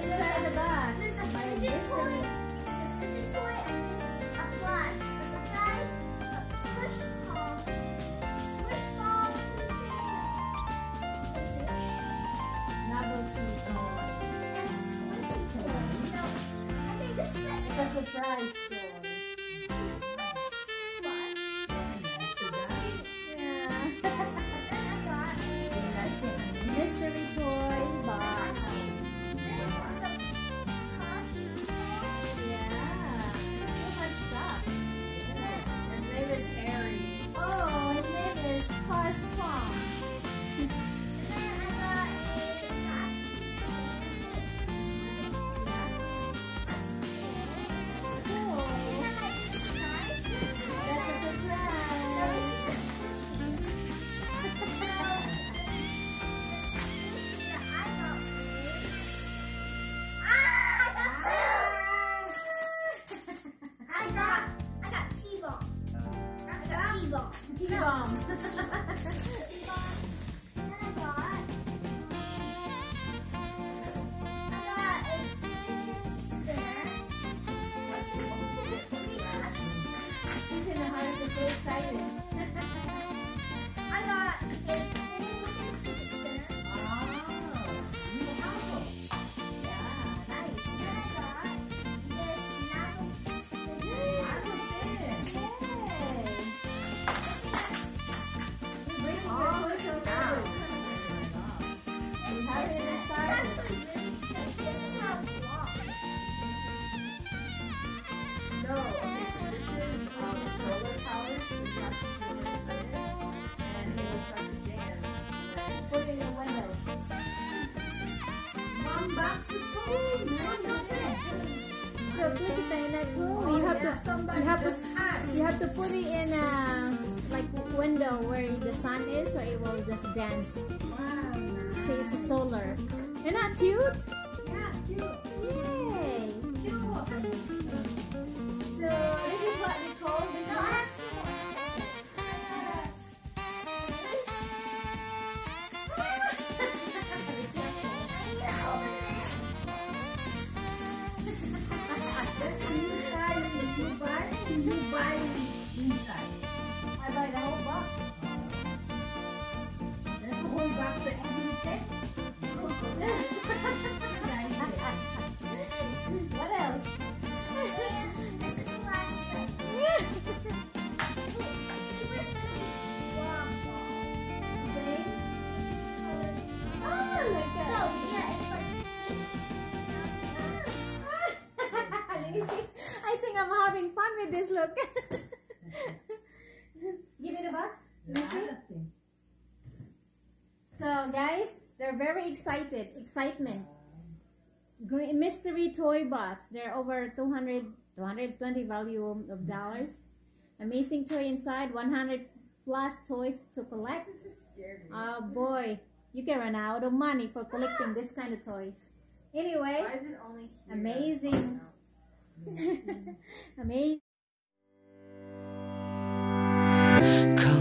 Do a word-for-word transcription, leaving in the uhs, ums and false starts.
inside the box? There's a My fidget toy. mystery. There's a fidget toy and this a plush. A surprise. A push ball. Swish ball keychain. Novelty toy. And squishy toy. So I think this is It's a surprise toy. Mystery toy box. Yeah. So much stuff. His name is Harry. Oh, his name is Cars Pong. Cool. That's a surprise. I got, I got T-bomb. I got T-bomb. T-bomb. T-bomb. And I got, I got a fidget spinner. He's in the house, he's so excited. I got a fidget spinner. Yeah, nice. And I got this novel Yay. Bring Oh, your toys over. wow. He's having a It's start. actually really good. This is how it's long. No, okay, so this is um, solar powered, so you have to put it in it, and it will start to dance. Put it in the window. Mom, back to school! Mom, look at it! So put it in a room. Oh, You have yeah, to, somebody you have to, just asked. you have to put it in a like window where the sun is, so it will just dance. Wow, nice. See, it's a solar. Isn't that cute? Yeah, cute. Yay! Cute. So this is what we call this No, I one. have two more. Inside, if you buy, you buy inside. I buy the whole box. That's the whole box for everything. What else? Same? Oh, like that. Let me see. I think I'm having fun with this look. Give me the box. Let me see. Lot of things. So guys, they're very excited. Excitement. Green mystery toy box. They're over two hundred, two hundred twenty value of dollars. Amazing toy inside. one hundred plus toys to collect. This just scared me. Oh boy, you can run out of money for collecting this kind of toys. Anyway, Why is it only here? amazing. Oh, no. amazing.